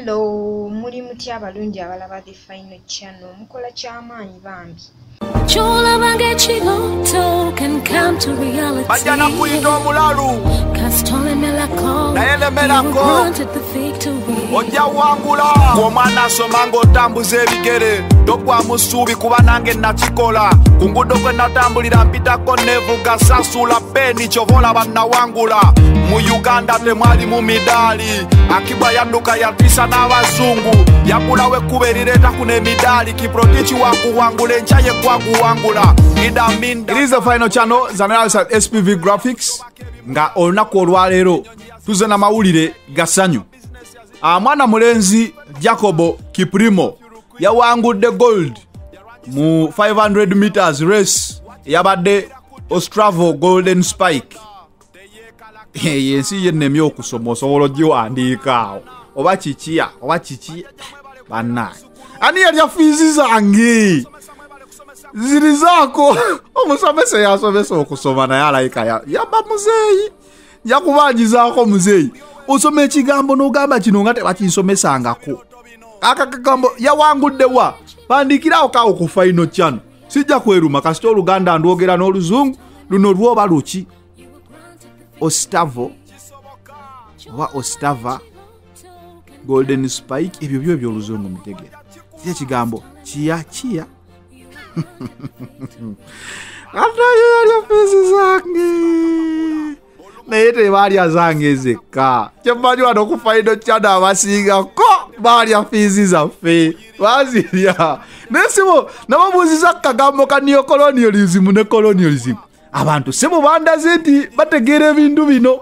Hello, muri mutya abalungi abalaba the final channel. Mukola kyamaanyi bambi. Chola bange chigoto can come to reality. Bajana kuito mulalu. Castole melako. Naele melako. Granted the victory. Oja wangula. Komana somango tambuze bigere. Dokwa musubi kuba nange nachikola. Kungudo kwe natambulira mpita konevu gasasula peni chovola bana wangula. Mu Uganda temwali mu midali. Akiba yanduka yatisa na wazungu. Yakula we kuberireta kune midali. Kiprotichi waku wangule nchaye kwa kuwangula. It is the final channel. Zanarasa SPV Graphics. Nga olunaku olwaleero tuze na mawulire gasanyu. Mwana mulenzi Jacobo Kiprimo yawangudde gold mu 500 meters race yabadde Ostravo Golden Spike. Yensi yennemye okusoma osobola ogiwandiikaawo oba kikiya bannaye ani yali afiizi zange ziri zaako omusomesa yasomesa okusoma naye alayika yaba muzeeyi yakubanjizaako muzeeyi osoma ekigambo n'ogamba kino nga tebakinsomesangako akagambo yawanguddewa pandikirawo kawo ku final channel sijja kweruma kasita oluganda ndwogera n'oluzungu luno lwoba luki Ostavo oba Ostava Golden Spike ebyo byo by'oluzungu mutegera kye kigambo kiya Atayo yali ofisi zange naye tebalya zange zekka kyemmanyi wano ku final channel abasingako balya fiizi zaffe bazirya naye sibo nababuuziza kagambo ka neocolonialism ne colonialism abantu sebo bandaze nti bategeera ebintu bino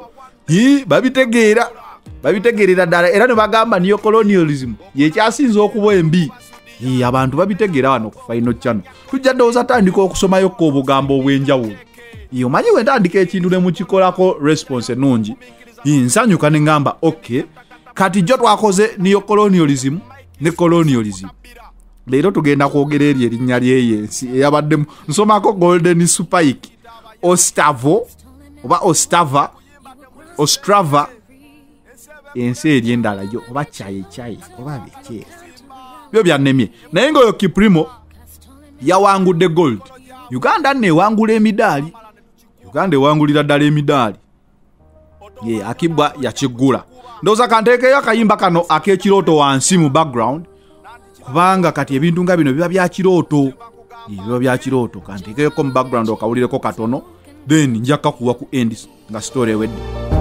babitegeerera ddala era ne bagamba neocolonialism yekyasinza okuba embi abantu babitegeera wano ku final channel tujja ndowooza tandika okusomayokko obugambo obw'enjawulo omanyi we ntandika ekintu ne mukikolako response ennungi nsanyuka ne ngamba okay kati jo twakoze neocolonialism ne colonialism leero tugenda kwogera eri erinnya ly'ensi eyabaddemu nsomako Golden Spike Ostavo oba Ostava Ostrava ensi eri endala yo oba kyayi oba byekyera byo byannemye naye ng'oyo Kiprimo yawangudde gold. Uganda newangula emidaali. Uganda ewangulira ddala emidaali. Akibwa yakigula. Ndoza kanteekeyo akayimba kano ak'ekirooto wansi mu background kubanga kati ebintu nga bino biba bya kirooto. Biba bya kirooto kanteekeyoko mu background okawulireko katono then nja kakuwa ku end nga story ewedde.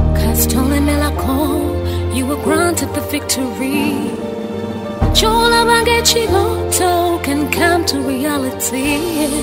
You were granted the victory. Chola bange chigoto can come to reality.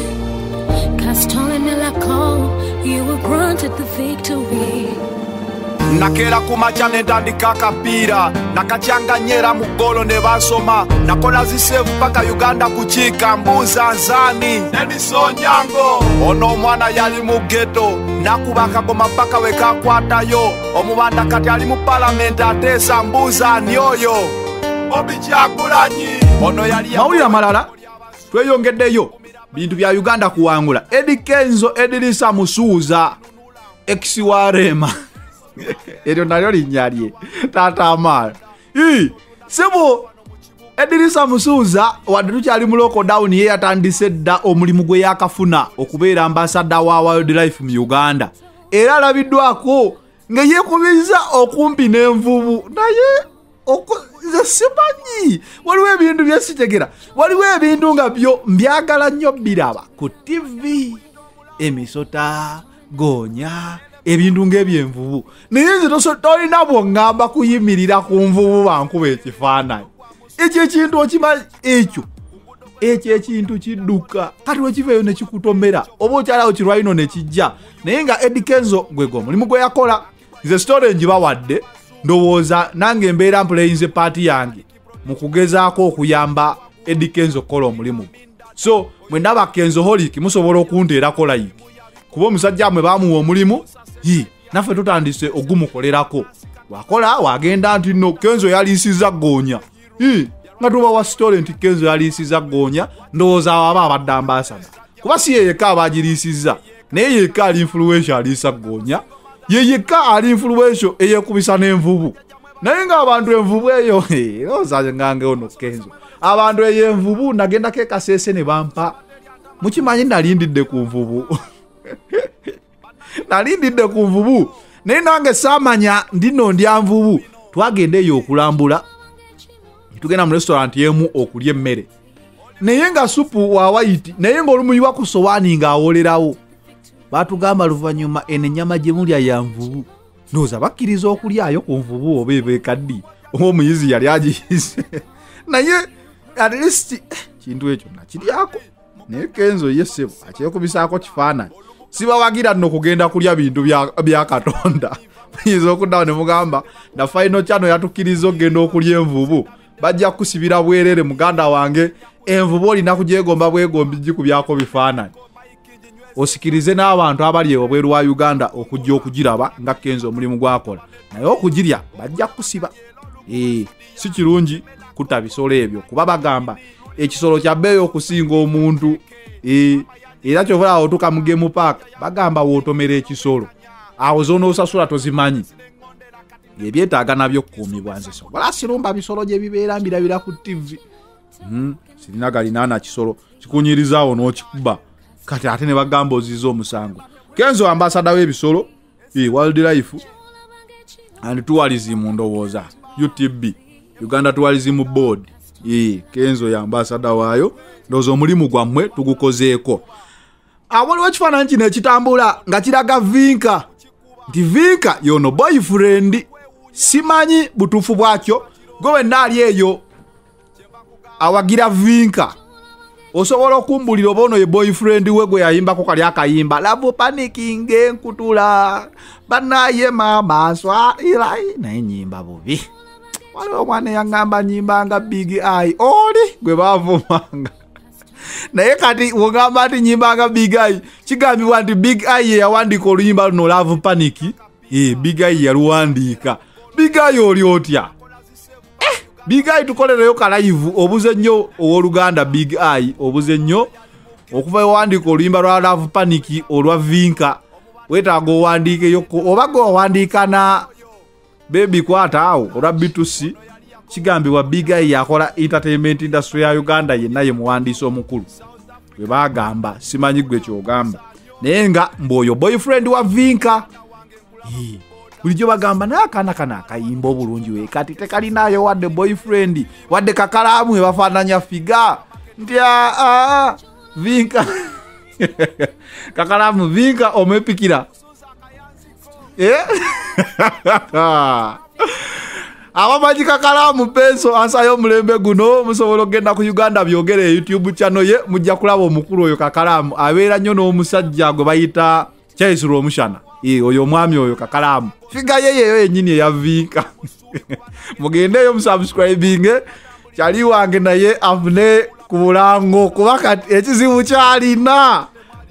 Castole melako, you were granted the victory. Nakera kumachane ndandika kapira nakachanganyera mugolo ne basoma nakola zisevu paka Uganda kuchika mbuza nzani Edison Nyango ono mwana yali mu ghetto nakubaka goma paka wekakwatayo omubanda kati ali mu parliament atesa mbuza nyoyo obichakulanyi ono yali mawulira malala tweyongeddeyo bintu bya Uganda kuwangula Eddie Kenzo Edilisa Musuuza exiwarema eryo nalyo linnyalye tata amala sebo Edilisa Musuuza wadde tukyali mu lockdown ye yatandise dda omulimu gwe yakafuna okubeera ambassador wa wildlife mu Uganda era alabiddwako nga yeekubiza okumpi n'envubu naye simanyi waliwo ebintu byesitegera waliwo ebintu nga byo mbyagala nnyo biraba ku TV emisota gonya ebintu ng'ebyenvubu naye nze tolina bw'oŋŋamba kuyimirira ku nvubu bankuba ekifaananyi ekyo ekintu okimanyi ekyo ekintu kidduka kati wekiveeyo ne kikutomera oba okyalawo kirwalino ne kijja naye nga Eddie Kenzo gwego omulimu gwe yakola nze story ngibawadde ndowooza nange embeera mpuleyinze paati yange mu kugezaako okuyamba Eddie Kenzo kola omulimu so mwe ndaba Kenzo Holic musobola okunteerako like kuba omusajja mwe baamuwa omulimu naffe tutandise ogumukolerako wakola wagenda nti no Kenzo yaliisiza goonya nga tuba wa story nti Kenzo yaliisiza goonya ndowooza aba abadde ambassador kuba si yeyeka abagiriisiza naye yeka ali influential aliisa goonya yeyeka ali influential eyekubisa n'envubu naye nga abantu envubu eyo ozaje ngange ono Kenzo abantu eyo envubu nagenda ke kasese ne bampa mukimanyi nalindidde ku nvubu nalindidde ku nvubu naye nange samanya ndino ndya nvubu twagenda eyo okulambula tugenda mu restaurant yemu okulya emmere naye nga supu wa white naye nga olumuyiwa ku sowani nga awolerawo batugamba luvanyuma enyama gye mulya ya nvubu ndoza bakkiriza okulyayo ku nvubu oba ebekaddi omuyizi yali agiyize naye at least kintu ekyo nakiryako naye Kenzo ye ssebo akyekubisaako kifaananyi sibawagira nno kugenda kulya bintu bya Katonda muyinza okuddawo ne mugamba na final channel yatukkiriza okugenda okulya envubu bajja kusibira bwerere muganda wange envubu olina kugyegomba bwegombi gikubyako bifaananyi osikirize n'abantu abali obweru wa Uganda okujja okugiraba nga Kenzo omulimu gwakola naye okugirya bajja kusiba si kirungi kutta bisolo ebyo kuba bagamba ekisolo kya bbeeyi okusinga omuntu era kyovula awo tuka mu game park bagamba wootomera ekisolo awo zona osasula tozimanyi ebyetaaga nabyo kukuumibwa nze so wala sirumba bisolo gye bibeera mbirabira ku TV sirina galinaana kisolo kikunyirizaawo n'okikuba kati ate ne bagamba oziza omusango Kenzo ambassador w'ebisolo wildlife and tourism ndowooza UTB Uganda Tourism Board Kenzo ya ambassador waayo ndowooza omulimu gwammwe tugukozeeko waliwo ekifaananyi kino ekitambula nga kiraga Vinka nti Vinka yono boyfriend simanyi butuufu bwakyo gwe naali eyo awagira Vinka osobola okumbulira oba ono ye boyfriend we gwe yayimbako kali akayimba love panicking enkutula banaye mama swahila naye nyimba bubi waliwo omwana yangamba nyimbanga Big Eye oli gwe bavumanga naye kati wogamba ati nyimbanga Big Eye kigambibwa nti Big Eye yawandiika oluyimba luno love panic Big Eye yaluwandiika Big Eye oli otya Big Eye tukolereyo ka live obuze nnyo ow'Oluganda Big Eye obuze nnyo okuva ewandiika oluyimba lwa love panic olwa Vinka wetaaga owandiikeyo oba gwe owandiika na baby kwata awo olwa B2C kigambibwa Big Eye yakola entertainment industry ya Uganda yenna ye muwandiisi omukulu we bagamba simanyi gwe kyogamba naye nga mboyo boyfriend wa Vinka bulijjo bagamba n'akaana kana akayimba obulungi we kati tekalinayo wadde boyfriend wadde kakalaamu we bafaananya figa nti Vinka kakalaamu Vinka omwepikira abamanyi kakalaamu penso ansayo omulembe guno musobola okgenda ku Uganda byogere YouTube channel ye mujja kulaba omukulu oyo kakalaamu abeera nnyo n'omusajja gwe bayita Charles Romushana oyo omwami oyo kakalaamu figa yeyeyo yennyini eya Vinka mugendeyo musubscribing kyali wange naye afune ku bulango kuba kati ekizibu kyalina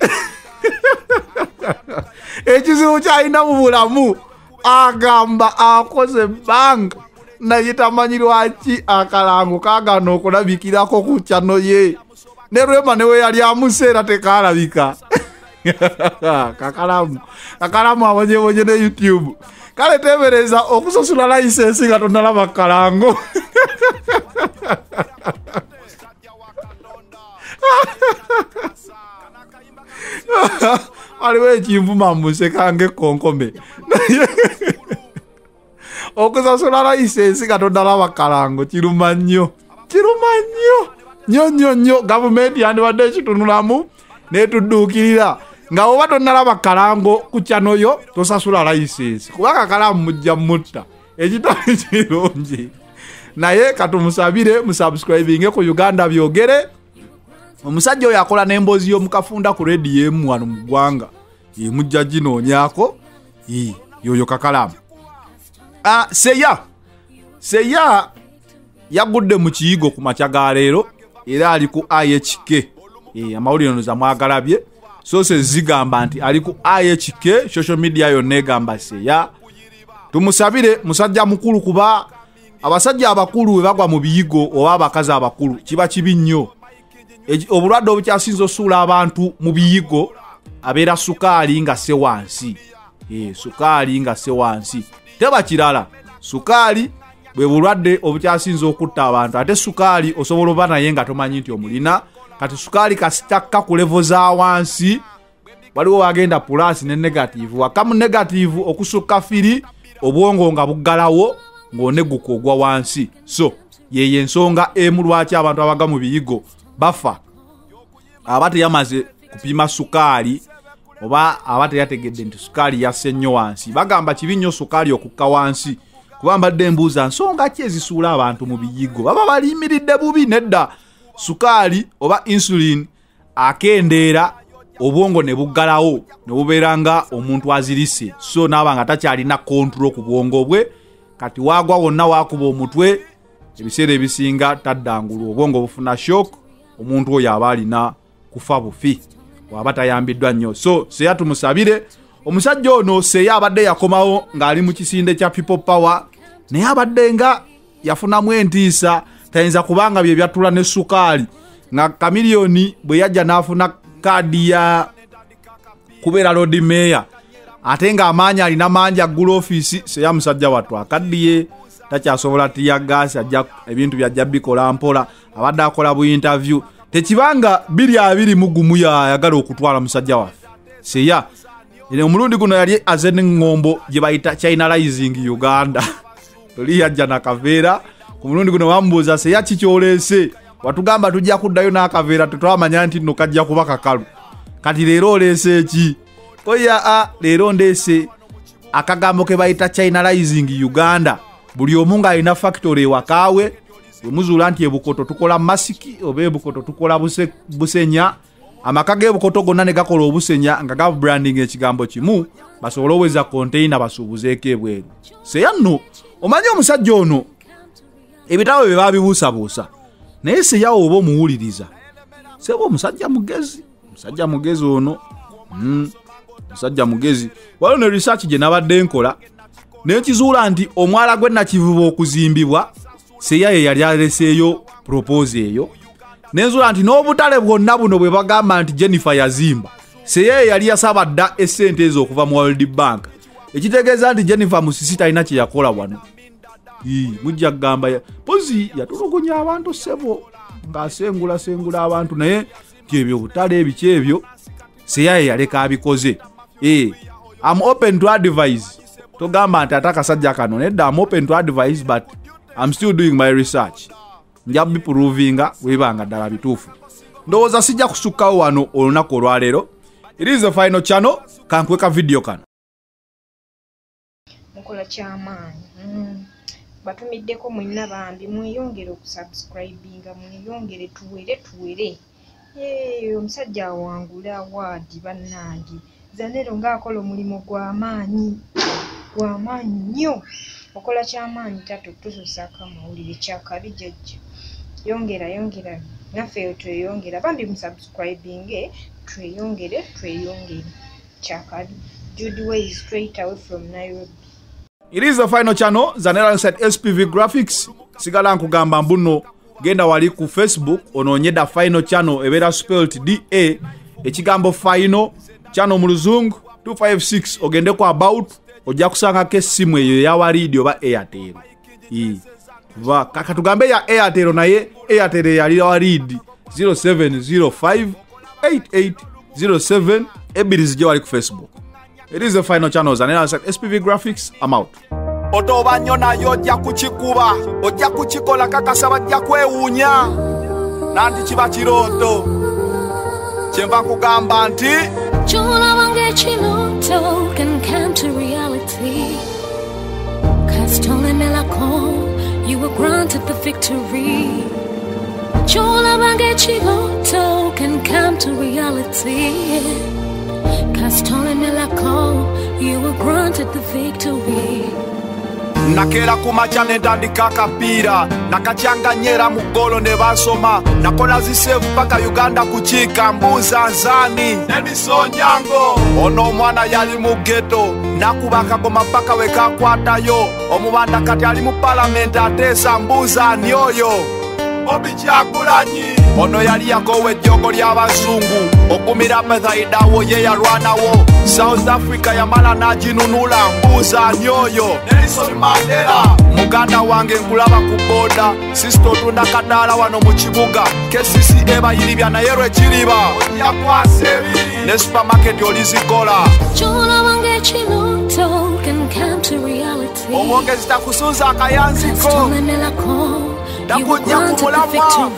ekizibu kyalina mu bulamu agamba akoze ebbanga naye tamanyi lwaki akalango kagana okulabikirako ku channel ye ne Rwema newe yali amuseera tekalabika kakalamu abonyebonye ne YouTube kale tebereza okusasula license nga tonalaba kalango waliwo ekinvuma musekange konkome okusasula license nga tonalaba kalango kiruma nnyo nnyo gavumenti yandibadde ekitunulamu netudduukirira nga oba tonalaba kalango ku channel yo tosasula license kuba kakalamu mujja mutta ekitali kirungi naye katumusabire musubscribing ku Uganda byogere omusajja oyo akola n'emboozi y'omukafunda ku radio emu wano mu ggwanga mujja ginoonyako yoyo kakalamu seya yagudde mu kiyigo ku makya ga leero era ali ku IHK amawulire noza mwagalabye sources zigamba nti ali ku IHK social media yonna egamba seya tumusabire musajja mukulu kuba abasajja abakulu we bagwa mu biyigo oba abakazi abakulu kiba kibi nnyo obulwadde obukyasinza osuula abantu mu biyigo abeera sukaali nga se wansi sukaali nga se wansi teba kirala sukaali bwe bulwadde obukyasinza okutta abantu. Ate sukaali osobola oba naye nga tomanyi nti omulina. Kati sukaali kasitakka ku levo za wansi, waliwo wagenda plus ne negative. Wakamu negative okusukka 3 obwongo nga buggalawo ng'oneguka ogwa wansi. So yeye ensonga emu lwaki abantu abaga mu biyigo bafa. Aba teyamaze kupima sukaali oba aba teyategedde nti sukaali yasse nnyo wansi. Bagamba kibi nnyo sukaali okukka wansi. Kuba mbadde mbuuza nsonga ki ezisuula abantu mu biyigo. Baba balimiridde bubi nedda. Sukaali oba insulin akendeera obwongo ne buggalawo ne bubeera nga omuntu azirise. So naaba nga takyalina control ku bwongo bwe. Kati wagwa wonna wakuba omutwe ebiseera ebisinga taddangulu obwongo bufuna shock, omuntu oyo aba alina kufa bufi waba tayambiddwa nnyo. So seya tumusabire. Omusajja ono seya abadde yakomawo ng'ali mu kisinde kya People Power, naye abadde nga yafunamu entiisa. Tayinza kubanga bye byatula ne sukaali nga Kamiliyoni bwe yajja n'afuna kaadi ya kubeera Lord Mayor, ate nga amaanyi alina mangi aggula ofiisi. Seya musajja wattu akaddiye takyasobola tiya gas, ajja ebintu byajja bikola mpola. Abadde akola bu interview tekibanga 221 yayagala okutwala musajja waffe Seya. Ine omulundi guno yali azene ngombo gye bayita Chinalizing Uganda. Toli yajja nakaveera ku mulundi guno bambuuza Seya kikyolese, watugamba tujja kuddayo n'akaveera tetwamanya nti nno kajja kuba kakalu. Kati leero olese ki? Oya leero ndese akagambo ke bayita Chinalizing Uganda. Buli omu nga alina factory wakaawe, emuzuula nti ebukoto tukola masiki oba ebukoto tukola busenya. Amaka g'ebukoto gonna ne gakola obusenya nga gavu branding ekigambo kimu basobola oweza container basuubuzeeko ebweru. Seya nno omanyi omusajja ono ebitabo bye babibuusabuusa, naye Seya oba omuwuliriza sebo omusajja mugezi. Musajja mugezi ono musajja mugezi. Waliwo ne research gye nabadde nkola nekizuula nti omwala gwe Nakivubo okuzimbibwa Seya ye yali aleseeyo propose eyo. Nenzuula nti n'obutale bwonna buno bwe bagamba nti Jennifer yazimba Seya ye yali yasaba dda essente ezo okuva mu World Bank. Ekitegeeza nti Jennifer Musisi talina kye yakola wano. Mujja kugamba pozi yatulugunya abantu sebo ng'asengula abantu, naye kyebyo butale ebiki ebyo Seya ye yaleka abikoze. I'm open to advise. Togamba nti atakasajja kano nedda, I'm open to advise but I'm still doing my research. Njabi provinga webanga ddala bituufu. Ndowooza sijja kusukkawo wano olunaku olwaleero. It is the final channel. Kankweka video kano. Mukola kyamaanyi. Batumiddeko mwenna bambi mweyongere okusubscribinga, mweyongere tuwere. Omusajja awangula awaadi bannange. Zanero ng'akola omulimu gw'amaanyi nnyo. Okola kyamaanyi tato tususaka mawulire kyakabi jjajja. Yongera naffe tweyongera bambi musubscribing tweyongere kyakabi. Judy Way is straight away from Nairobi. It is the final channel. Zanera said SPV Graphics. Sigala nkugamba mbuno genda wali ku Facebook onoonyeda final channel ebeera spelled DA ekigambo final channel mu luzungu 256 ogende ku about ojja kusangako essimu eyo ya Waridi oba Airtel. Katugambe ya Airtel naye Airtel yali Waridi 07058807 ebiri zijja wali ku Facebook. It is the final channel. Zanera said SPV Graphics. I'm out. Otoba nyona yo ojja kukikuba, ojja kukikola kakasa bajja kwewuunya nanti kiba kirooto. Kyenva kugamba nti Chola wange chiloto can come to reality. Castole melako, you were granted the victory. Chola wange chiloto can come to reality. Castole melako, you were granted the victory. nakera kumacha netandika akapiira nakacyanganyera mu golo ne basoma nakola zisevu paka Uganda kuchika mbuza nzani nebisonyango ono omwana yali mu ghetto nakubaka goma paka wekakwatayo omubanda kati ali mu parliament atesa mbuza nyoyo Bobby Kyagulanyi ono yali yakowa ejjogo ly'abazungu okumira methaidawo ye yalwanawo South Africa yamala n'aginunula mbuuza nyoyo Nelson Mandela muganda wange nkulaba ku boda sisto tunda kadaala wano mu kibuga KCC ebayiribya naye lwekiriba ojjakwasebi ne supermarket olizikola Chola wange chiloto can come to reality. omwongezi takusuuza akayanziko takujja ku mulamwa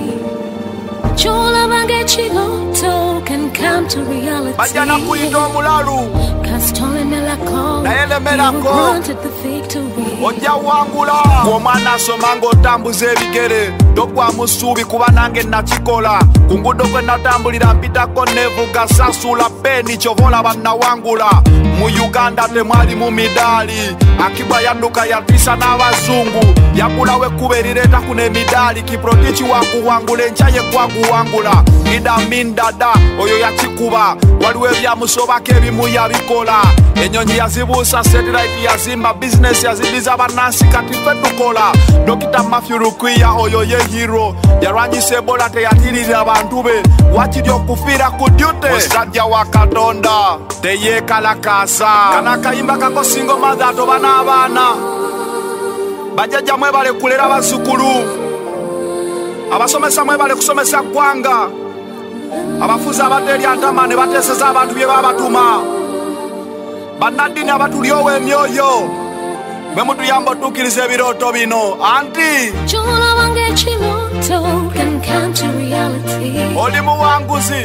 Chola wange chiloto can come to reality. bajja nakuyita omulalu naye lemerako ojja wangula ng'omwana asoma ng'otambuza ebigere togwamu ssuubi kuba nange nakikola ku ngudo kwe natambulira mpitako nevuga sasula peni kyova olaba nawangula mu Uganda temwali mu midaali Akiba yanduka yatisa n'abazungu yakulawo ekkuba erireeta kuno emidaali kiprotiki wakuwangula enkya ye kwaguwangula Idamin dada oyo yakikuba waliwo ebyamusobako ebimu yabikola enyonyi yazibuusa satellite yazimba bizinesi yazidiza bannansi kati ffe tukola Dr. Matthew Rukwiya oyo ye hero yalwanyisa ebola teyatirira abantu be wakiri okufiira ku dyute musajja wa Katonda teyeekalakaasa kana akayimba kako singo mother atoba n'abaana bajjajja mwebale kulera bazzukulu abasomesa mwebale kusomesa ggwanga abafuzi abateerya ntama ne bateeseza abantu bye babatuma bannaddiini abatulyowa emyoyo mwe mutuyamba otuukiriza ebirooto bino anti Chola wange chiloto can come to reality. oli muwanguzi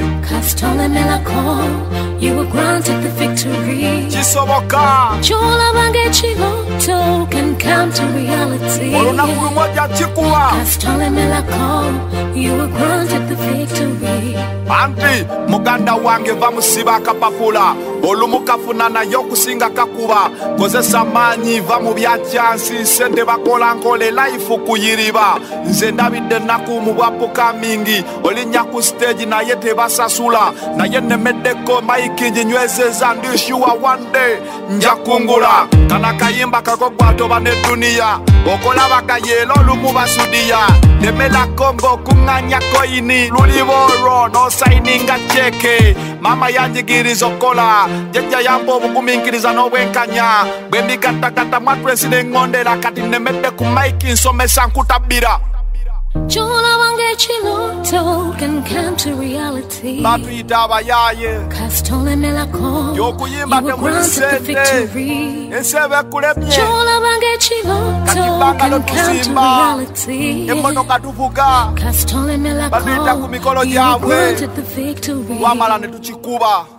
You were granted the victory. kisoboka Chola wange chiloto can come to reality. olunaku lumu ojja kikuwa You were granted the victory. anti muganda wange va musiba akapapula olumu kafuna naye okusinga kakuba kozesa maanyi va mu byakyansi sente bakola nkole life kuyiriba nze ndabidde ennaku mu bwapuka mingi olinnya ku stage naye tebasasula naye nemeddeko maiki nginywezeza ndishuwa one day nja kungula kana kayimba kako gwatoba ne duniya okolabagayeera olumu basudiya temela kongo kuŋŋanya koyini luliboolwo n'osayininga ceke mama yanjigiriza okukola jjajja yamba obugumiikiriza n'obwenkanya bwe mbigattagatta mwatwesi n'eŋŋondera kati nemedde ku maiki nsomesa nkutabbira Chola wange chiloto can come to reality. batuyita abayaaye y'okuyimba You were temuli granted the sente victory. ensi eba ekulemye Chola wange chiloto can come to reality. emmotoka tuvuga batuyita ku mikolo You were gyabwe granted the victory. wamala ne tukikuba